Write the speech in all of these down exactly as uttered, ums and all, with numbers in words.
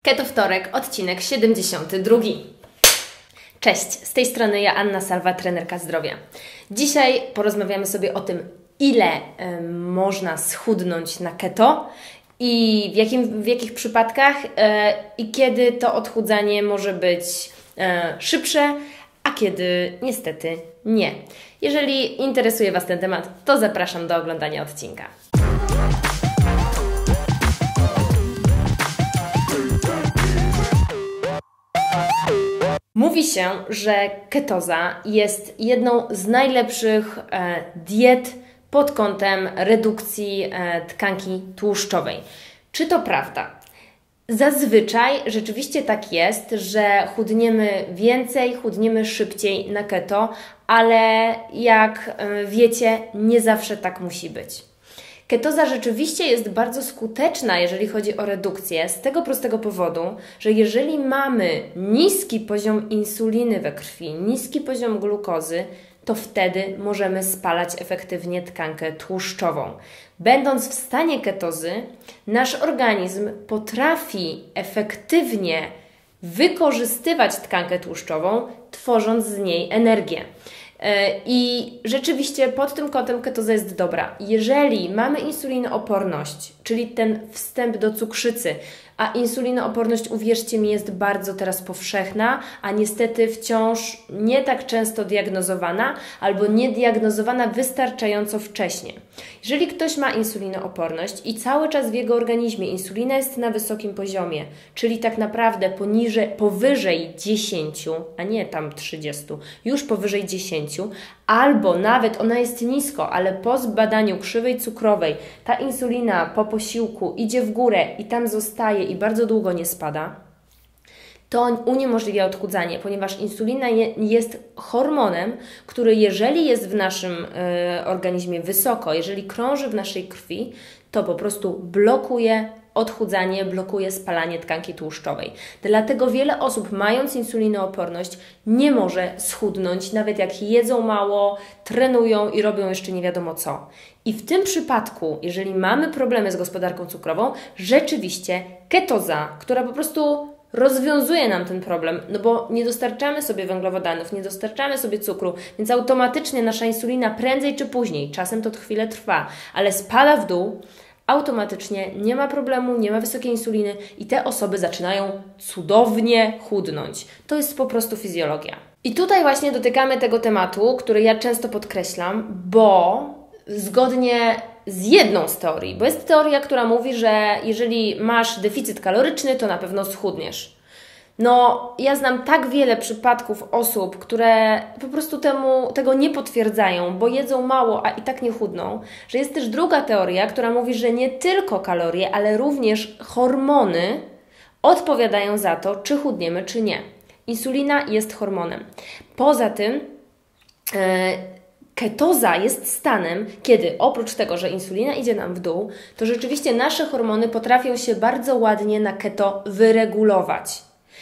Keto Wtorek, odcinek siedemdziesiąty drugi. Cześć, z tej strony ja, Anna Salwa, trenerka zdrowia. Dzisiaj porozmawiamy sobie o tym, ile y, można schudnąć na keto i w, jakim, w jakich przypadkach y, i kiedy to odchudzanie może być y, szybsze, a kiedy niestety nie. Jeżeli interesuje Was ten temat, to zapraszam do oglądania odcinka. Mówi się, że ketoza jest jedną z najlepszych e, diet pod kątem redukcji e, tkanki tłuszczowej. Czy to prawda? Zazwyczaj rzeczywiście tak jest, że chudniemy więcej, chudniemy szybciej na keto, ale jak e, wiecie, nie zawsze tak musi być. Ketoza rzeczywiście jest bardzo skuteczna, jeżeli chodzi o redukcję, z tego prostego powodu, że jeżeli mamy niski poziom insuliny we krwi, niski poziom glukozy, to wtedy możemy spalać efektywnie tkankę tłuszczową. Będąc w stanie ketozy, nasz organizm potrafi efektywnie wykorzystywać tkankę tłuszczową, tworząc z niej energię. I rzeczywiście pod tym kątem ketoza jest dobra. Jeżeli mamy insulinooporność, czyli ten wstęp do cukrzycy, a insulinooporność, uwierzcie mi, jest bardzo teraz powszechna, a niestety wciąż nie tak często diagnozowana albo nie diagnozowana wystarczająco wcześnie. Jeżeli ktoś ma insulinooporność i cały czas w jego organizmie insulina jest na wysokim poziomie, czyli tak naprawdę poniżej, powyżej dziesięciu, a nie tam trzydziestu, już powyżej dziesięciu, albo nawet ona jest nisko, ale po zbadaniu krzywej cukrowej ta insulina po posiłku idzie w górę i tam zostaje i bardzo długo nie spada, to uniemożliwia odchudzanie, ponieważ insulina je, jest hormonem, który jeżeli jest w naszym y, organizmie wysoko, jeżeli krąży w naszej krwi, to po prostu blokuje odchudzanie, blokuje spalanie tkanki tłuszczowej. Dlatego wiele osób, mając insulinooporność, nie może schudnąć, nawet jak jedzą mało, trenują i robią jeszcze nie wiadomo co. I w tym przypadku, jeżeli mamy problemy z gospodarką cukrową, rzeczywiście ketoza, która po prostu rozwiązuje nam ten problem, no bo nie dostarczamy sobie węglowodanów, nie dostarczamy sobie cukru, więc automatycznie nasza insulina prędzej czy później, czasem to chwilę trwa, ale spada w dół, automatycznie nie ma problemu, nie ma wysokiej insuliny i te osoby zaczynają cudownie chudnąć. To jest po prostu fizjologia. I tutaj właśnie dotykamy tego tematu, który ja często podkreślam, bo zgodnie z jedną z teorii, bo jest teoria, która mówi, że jeżeli masz deficyt kaloryczny, to na pewno schudniesz. No, ja znam tak wiele przypadków osób, które po prostu temu, tego nie potwierdzają, bo jedzą mało, a i tak nie chudną, że jest też druga teoria, która mówi, że nie tylko kalorie, ale również hormony odpowiadają za to, czy chudniemy, czy nie. Insulina jest hormonem. Poza tym yy, ketoza jest stanem, kiedy oprócz tego, że insulina idzie nam w dół, to rzeczywiście nasze hormony potrafią się bardzo ładnie na keto wyregulować.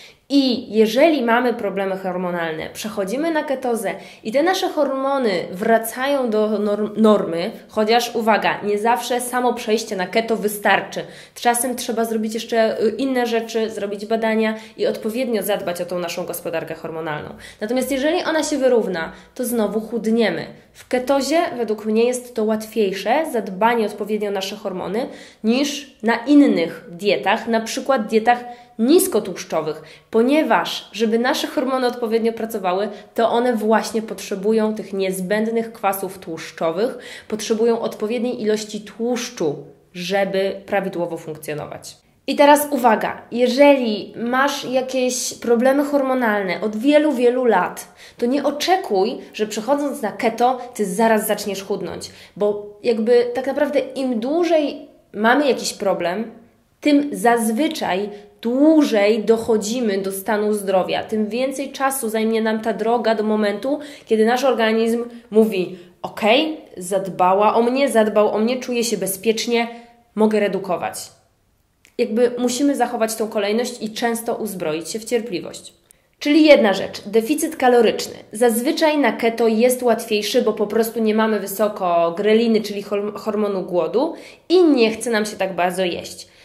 I jeżeli mamy problemy hormonalne, przechodzimy na ketozę i te nasze hormony wracają do normy, chociaż uwaga, nie zawsze samo przejście na keto wystarczy. Czasem trzeba zrobić jeszcze inne rzeczy, zrobić badania i odpowiednio zadbać o tą naszą gospodarkę hormonalną. Natomiast jeżeli ona się wyrówna, to znowu chudniemy. W ketozie według mnie jest to łatwiejsze, zadbanie odpowiednio o nasze hormony, niż na innych dietach, na przykład dietach niskotłuszczowych, ponieważ żeby nasze hormony odpowiednio pracowały, to one właśnie potrzebują tych niezbędnych kwasów tłuszczowych, potrzebują odpowiedniej ilości tłuszczu, żeby prawidłowo funkcjonować. I teraz uwaga, jeżeli masz jakieś problemy hormonalne od wielu, wielu lat, to nie oczekuj, że przechodząc na keto, ty zaraz zaczniesz chudnąć, bo jakby tak naprawdę im dłużej mamy jakiś problem, tym zazwyczaj dłużej dochodzimy do stanu zdrowia, tym więcej czasu zajmie nam ta droga do momentu, kiedy nasz organizm mówi: ok, zadbała o mnie, zadbał o mnie, czuję się bezpiecznie, mogę redukować. Jakby musimy zachować tą kolejność i często uzbroić się w cierpliwość. Czyli jedna rzecz, deficyt kaloryczny. Zazwyczaj na keto jest łatwiejszy, bo po prostu nie mamy wysoko greliny, czyli hormonu głodu i nie chce nam się tak bardzo jeść.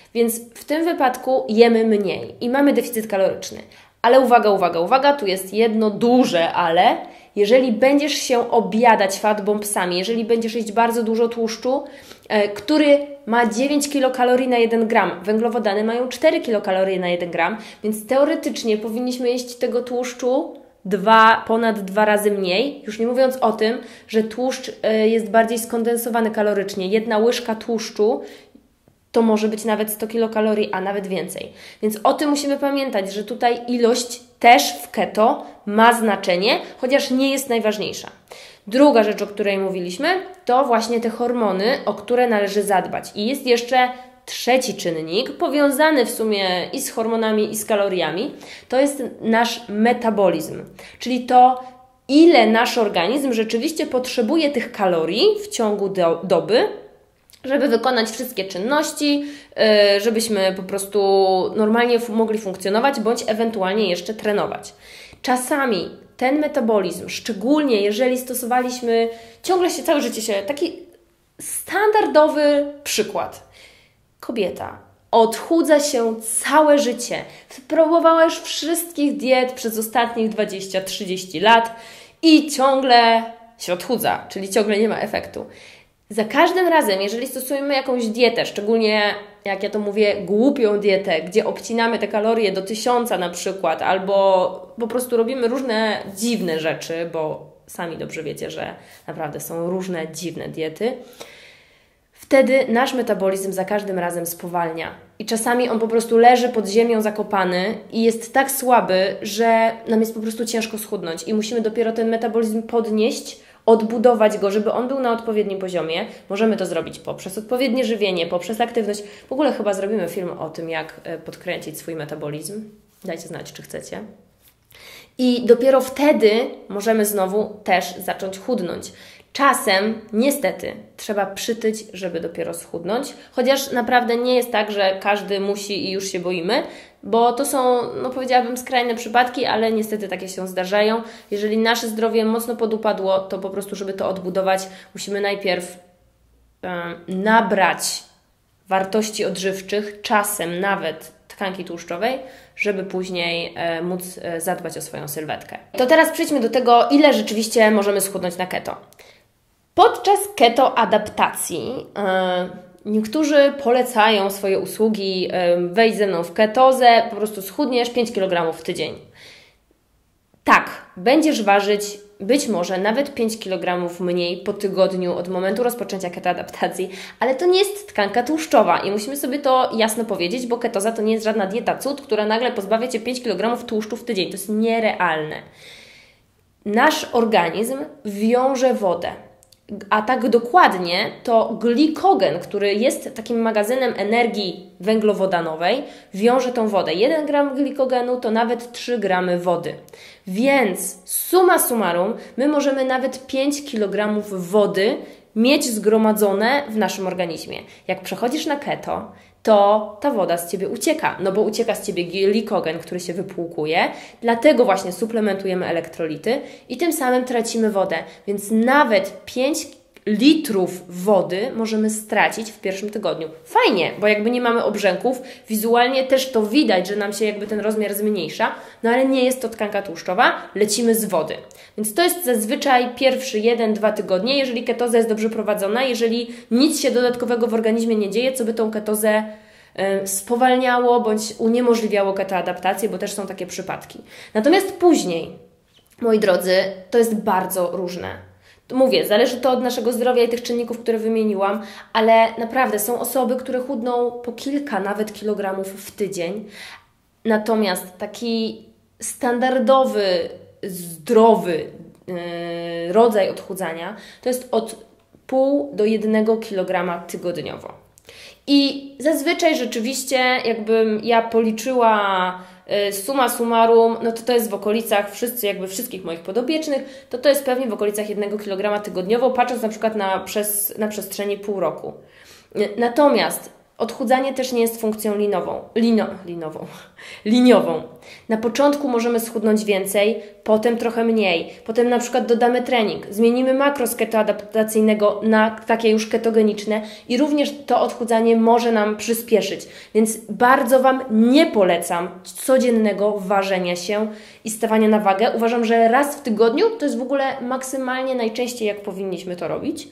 Więc w tym wypadku jemy mniej i mamy deficyt kaloryczny. Ale uwaga, uwaga, uwaga, tu jest jedno duże ale. Jeżeli będziesz się objadać fatbombsami, jeżeli będziesz jeść bardzo dużo tłuszczu, e, który ma dziewięć kilokalorii na jeden gram, węglowodany mają cztery kilokalorie na jeden gram, więc teoretycznie powinniśmy jeść tego tłuszczu dwa, ponad dwa razy mniej, już nie mówiąc o tym, że tłuszcz e, jest bardziej skondensowany kalorycznie. Jedna łyżka tłuszczu to może być nawet sto kilokalorii, a nawet więcej. Więc o tym musimy pamiętać, że tutaj ilość też w keto ma znaczenie, chociaż nie jest najważniejsza. Druga rzecz, o której mówiliśmy, to właśnie te hormony, o które należy zadbać. I jest jeszcze trzeci czynnik, powiązany w sumie i z hormonami, i z kaloriami, to jest nasz metabolizm, czyli to, ile nasz organizm rzeczywiście potrzebuje tych kalorii w ciągu do, doby, żeby wykonać wszystkie czynności, yy, żebyśmy po prostu normalnie mogli funkcjonować, bądź ewentualnie jeszcze trenować. Czasami ten metabolizm, szczególnie jeżeli stosowaliśmy, ciągle się, całe życie się, taki standardowy przykład. Kobieta odchudza się całe życie. Próbowałeś wszystkich diet przez ostatnich dwadzieścia trzydzieści lat i ciągle się odchudza, czyli ciągle nie ma efektu. Za każdym razem, jeżeli stosujemy jakąś dietę, szczególnie jak ja to mówię, głupią dietę, gdzie obcinamy te kalorie do tysiąca na przykład, albo po prostu robimy różne dziwne rzeczy, bo sami dobrze wiecie, że naprawdę są różne dziwne diety, wtedy nasz metabolizm za każdym razem spowalnia. I czasami on po prostu leży pod ziemią zakopany i jest tak słaby, że nam jest po prostu ciężko schudnąć i musimy dopiero ten metabolizm podnieść, odbudować go, żeby on był na odpowiednim poziomie. Możemy to zrobić poprzez odpowiednie żywienie, poprzez aktywność. W ogóle chyba zrobimy film o tym, jak podkręcić swój metabolizm. Dajcie znać, czy chcecie. I dopiero wtedy możemy znowu też zacząć chudnąć. Czasem, niestety, trzeba przytyć, żeby dopiero schudnąć, chociaż naprawdę nie jest tak, że każdy musi i już się boimy, bo to są, no powiedziałabym, skrajne przypadki, ale niestety takie się zdarzają. Jeżeli nasze zdrowie mocno podupadło, to po prostu, żeby to odbudować, musimy najpierw yy, nabrać wartości odżywczych, czasem nawet tkanki tłuszczowej, żeby później e, móc e, zadbać o swoją sylwetkę. To teraz przejdźmy do tego, ile rzeczywiście możemy schudnąć na keto. Podczas keto adaptacji e, niektórzy polecają swoje usługi, e, wejdź ze mną w ketozę, po prostu schudniesz pięć kilogramów w tydzień. Tak, będziesz ważyć być może nawet pięć kilogramów mniej po tygodniu od momentu rozpoczęcia ketoadaptacji, ale to nie jest tkanka tłuszczowa i musimy sobie to jasno powiedzieć, bo ketoza to nie jest żadna dieta cud, która nagle pozbawia Cię pięć kilogramów tłuszczu w tydzień. To jest nierealne. Nasz organizm wiąże wodę. A tak dokładnie to glikogen, który jest takim magazynem energii węglowodanowej, wiąże tą wodę. jeden gram glikogenu to nawet trzy gramy wody. Więc summa summarum, my możemy nawet pięć kilogramów wody mieć zgromadzone w naszym organizmie. Jak przechodzisz na keto, to ta woda z Ciebie ucieka, no bo ucieka z Ciebie glikogen, który się wypłukuje, dlatego właśnie suplementujemy elektrolity i tym samym tracimy wodę, więc nawet pięć litrów wody możemy stracić w pierwszym tygodniu. Fajnie, bo jakby nie mamy obrzęków, wizualnie też to widać, że nam się jakby ten rozmiar zmniejsza, no ale nie jest to tkanka tłuszczowa, lecimy z wody. Więc to jest zazwyczaj pierwszy jeden, dwa tygodnie, jeżeli ketoza jest dobrze prowadzona, jeżeli nic się dodatkowego w organizmie nie dzieje, co by tą ketozę y, spowalniało bądź uniemożliwiało ketoadaptację, bo też są takie przypadki. Natomiast później, moi drodzy, to jest bardzo różne. Mówię, zależy to od naszego zdrowia i tych czynników, które wymieniłam, ale naprawdę są osoby, które chudną po kilka nawet kilogramów w tydzień. Natomiast taki standardowy, zdrowy yy, rodzaj odchudzania to jest od pół do jednego kilograma tygodniowo. I zazwyczaj rzeczywiście, jakbym ja policzyła summa summarum, no to to jest w okolicach wszyscy, jakby wszystkich moich podopiecznych, to to jest pewnie w okolicach jednego kilograma tygodniowo, patrząc na przykład na, przez, na przestrzeni pół roku. Natomiast Odchudzanie też nie jest funkcją linową, lino, linową, liniową. Na początku możemy schudnąć więcej, potem trochę mniej. Potem na przykład dodamy trening, zmienimy makro z ketoadaptacyjnego na takie już ketogeniczne i również to odchudzanie może nam przyspieszyć. Więc bardzo Wam nie polecam codziennego ważenia się i stawania na wagę. Uważam, że raz w tygodniu to jest w ogóle maksymalnie najczęściej, jak powinniśmy to robić.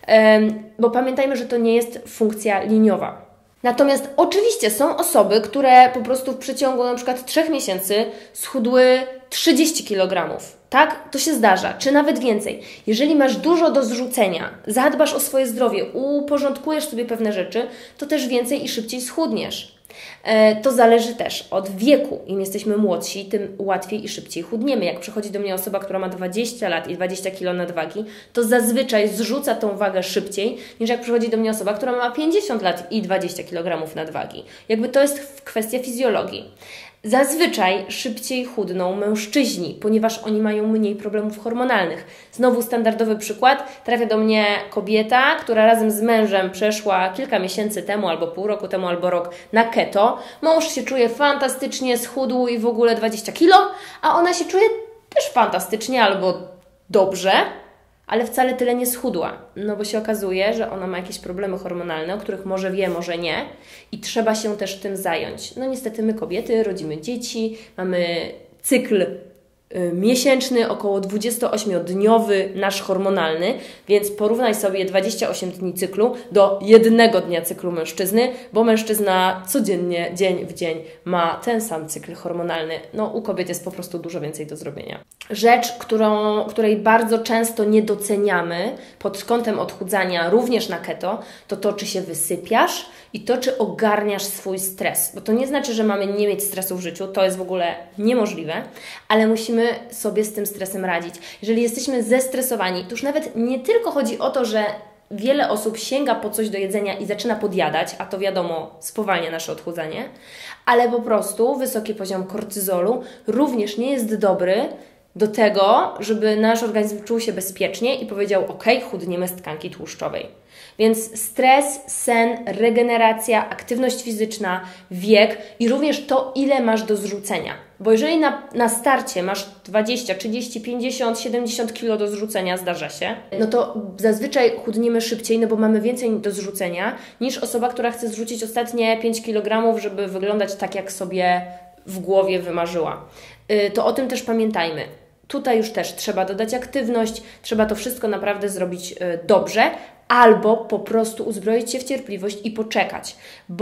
Bo pamiętajmy, że to nie jest funkcja liniowa. Natomiast oczywiście są osoby, które po prostu w przeciągu na przykład trzech miesięcy schudły trzydzieści kilogramów. Tak? To się zdarza, czy nawet więcej. Jeżeli masz dużo do zrzucenia, zadbasz o swoje zdrowie, uporządkujesz sobie pewne rzeczy, to też więcej i szybciej schudniesz. To zależy też od wieku. Im jesteśmy młodsi, tym łatwiej i szybciej chudniemy. Jak przychodzi do mnie osoba, która ma dwadzieścia lat i dwadzieścia kilo nadwagi, to zazwyczaj zrzuca tą wagę szybciej, niż jak przychodzi do mnie osoba, która ma pięćdziesiąt lat i dwadzieścia kilogramów nadwagi. Jakby to jest kwestia fizjologii. Zazwyczaj szybciej chudną mężczyźni, ponieważ oni mają mniej problemów hormonalnych. Znowu standardowy przykład. Trafia do mnie kobieta, która razem z mężem przeszła kilka miesięcy temu, albo pół roku temu, albo rok na keto. Mąż się czuje fantastycznie, schudł i w ogóle dwadzieścia kilo, a ona się czuje też fantastycznie albo dobrze, ale wcale tyle nie schudła, no bo się okazuje, że ona ma jakieś problemy hormonalne, o których może wie, może nie i trzeba się też tym zająć. No niestety my kobiety rodzimy dzieci, mamy cykl miesięczny, około dwudziestoośmiodniowy nasz hormonalny, więc porównaj sobie dwadzieścia osiem dni cyklu do jednego dnia cyklu mężczyzny, bo mężczyzna codziennie, dzień w dzień ma ten sam cykl hormonalny. No u kobiet jest po prostu dużo więcej do zrobienia. Rzecz, którą, której bardzo często nie doceniamy pod kątem odchudzania, również na keto, to to, czy się wysypiasz i to, czy ogarniasz swój stres. Bo to nie znaczy, że mamy nie mieć stresu w życiu, to jest w ogóle niemożliwe, ale musimy sobie z tym stresem radzić. Jeżeli jesteśmy zestresowani, to już nawet nie tylko chodzi o to, że wiele osób sięga po coś do jedzenia i zaczyna podjadać, a to wiadomo, spowalnia nasze odchudzanie, ale po prostu wysoki poziom kortyzolu również nie jest dobry do tego, żeby nasz organizm czuł się bezpiecznie i powiedział: ok, chudniemy z tkanki tłuszczowej. Więc stres, sen, regeneracja, aktywność fizyczna, wiek i również to, ile masz do zrzucenia. Bo jeżeli na, na starcie masz dwadzieścia, trzydzieści, pięćdziesiąt, siedemdziesiąt kilo do zrzucenia, zdarza się, no to zazwyczaj chudniemy szybciej, no bo mamy więcej do zrzucenia niż osoba, która chce zrzucić ostatnie pięć kilogramów, żeby wyglądać tak, jak sobie w głowie wymarzyła. Yy, to o tym też pamiętajmy. Tutaj już też trzeba dodać aktywność, trzeba to wszystko naprawdę zrobić yy, dobrze, albo po prostu uzbroić się w cierpliwość i poczekać,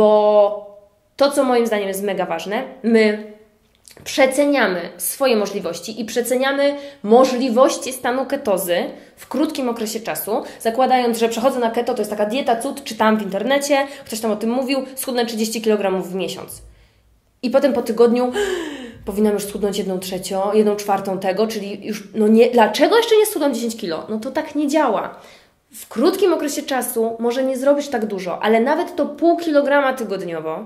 bo to, co moim zdaniem jest mega ważne, my przeceniamy swoje możliwości i przeceniamy możliwości stanu ketozy w krótkim okresie czasu, zakładając, że przechodzę na keto, to jest taka dieta cud, czytałam w internecie, ktoś tam o tym mówił, schudnę trzydzieści kilogramów w miesiąc. I potem po tygodniu powinnam już schudnąć jedną trzecią, jedną czwartą tego, czyli już, no nie, dlaczego jeszcze nie schudłam dziesięć kilo? No to tak nie działa. W krótkim okresie czasu może nie zrobisz tak dużo, ale nawet to pół kilograma tygodniowo,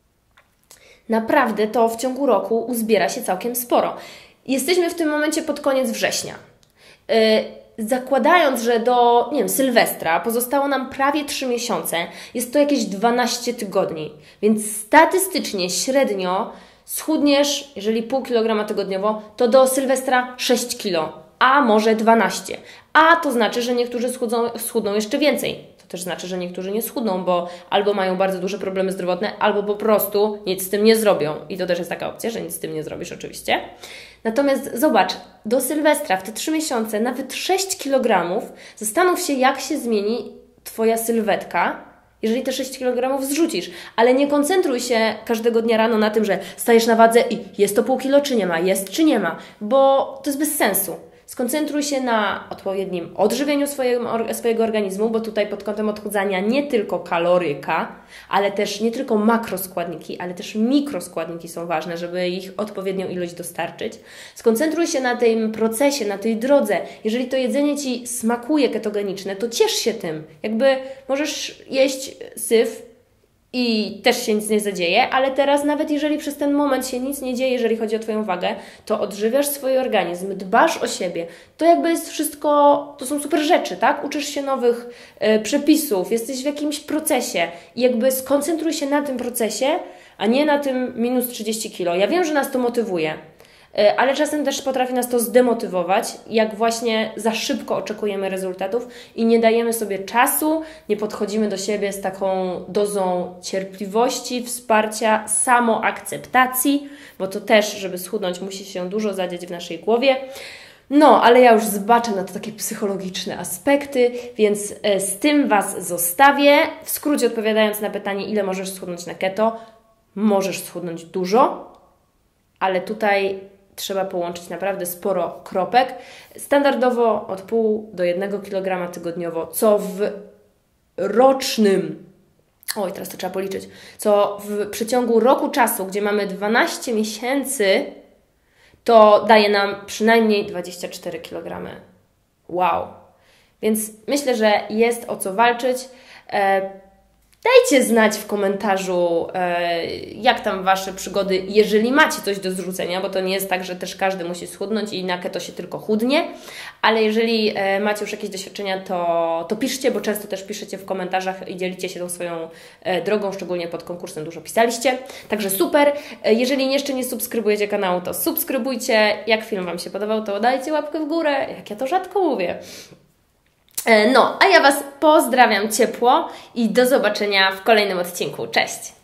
naprawdę to w ciągu roku uzbiera się całkiem sporo. Jesteśmy w tym momencie pod koniec września. Yy, zakładając, że do, nie wiem, Sylwestra pozostało nam prawie trzy miesiące, jest to jakieś dwanaście tygodni. Więc statystycznie, średnio schudniesz, jeżeli pół kilograma tygodniowo, to do Sylwestra sześć kilo, a może dwanaście. A to znaczy, że niektórzy schudną, schudną jeszcze więcej. To też znaczy, że niektórzy nie schudną, bo albo mają bardzo duże problemy zdrowotne, albo po prostu nic z tym nie zrobią. I to też jest taka opcja, że nic z tym nie zrobisz oczywiście. Natomiast zobacz, do Sylwestra w te trzy miesiące nawet sześć kilogramów, zastanów się, jak się zmieni Twoja sylwetka, jeżeli te sześć kilogramów zrzucisz. Ale nie koncentruj się każdego dnia rano na tym, że stajesz na wadze i jest to pół kilo czy nie ma, jest czy nie ma, bo to jest bez sensu. Skoncentruj się na odpowiednim odżywieniu swojego, swojego organizmu, bo tutaj pod kątem odchudzania nie tylko kaloryka, ale też nie tylko makroskładniki, ale też mikroskładniki są ważne, żeby ich odpowiednią ilość dostarczyć. Skoncentruj się na tym procesie, na tej drodze. Jeżeli to jedzenie Ci smakuje ketogeniczne, to ciesz się tym. Jakby możesz jeść syf i też się nic nie zadzieje, ale teraz nawet jeżeli przez ten moment się nic nie dzieje, jeżeli chodzi o Twoją wagę, to odżywiasz swój organizm, dbasz o siebie. To jakby jest wszystko, to są super rzeczy, tak? Uczysz się nowych y, przepisów, jesteś w jakimś procesie i jakby skoncentruj się na tym procesie, a nie na tym minus trzydzieści kilo. Ja wiem, że nas to motywuje, ale czasem też potrafi nas to zdemotywować, jak właśnie za szybko oczekujemy rezultatów i nie dajemy sobie czasu, nie podchodzimy do siebie z taką dozą cierpliwości, wsparcia, samoakceptacji, bo to też, żeby schudnąć, musi się dużo zadziać w naszej głowie. No, ale ja już zbaczę na to takie psychologiczne aspekty, więc z tym Was zostawię. W skrócie odpowiadając na pytanie, ile możesz schudnąć na keto, możesz schudnąć dużo, ale tutaj trzeba połączyć naprawdę sporo kropek. Standardowo od pół do jednego kilograma tygodniowo, co w rocznym, oj, teraz to trzeba policzyć, co w przeciągu roku czasu, gdzie mamy dwanaście miesięcy, to daje nam przynajmniej dwadzieścia cztery kilogramy. Wow! Więc myślę, że jest o co walczyć. Dajcie znać w komentarzu, jak tam Wasze przygody, jeżeli macie coś do zrzucenia, bo to nie jest tak, że też każdy musi schudnąć i na keto się tylko chudnie, ale jeżeli macie już jakieś doświadczenia, to, to piszcie, bo często też piszecie w komentarzach i dzielicie się tą swoją drogą, szczególnie pod konkursem dużo pisaliście, także super. Jeżeli jeszcze nie subskrybujecie kanału, to subskrybujcie. Jak film Wam się podobał, to dajcie łapkę w górę, jak ja to rzadko mówię. No, a ja Was pozdrawiam ciepło i do zobaczenia w kolejnym odcinku. Cześć!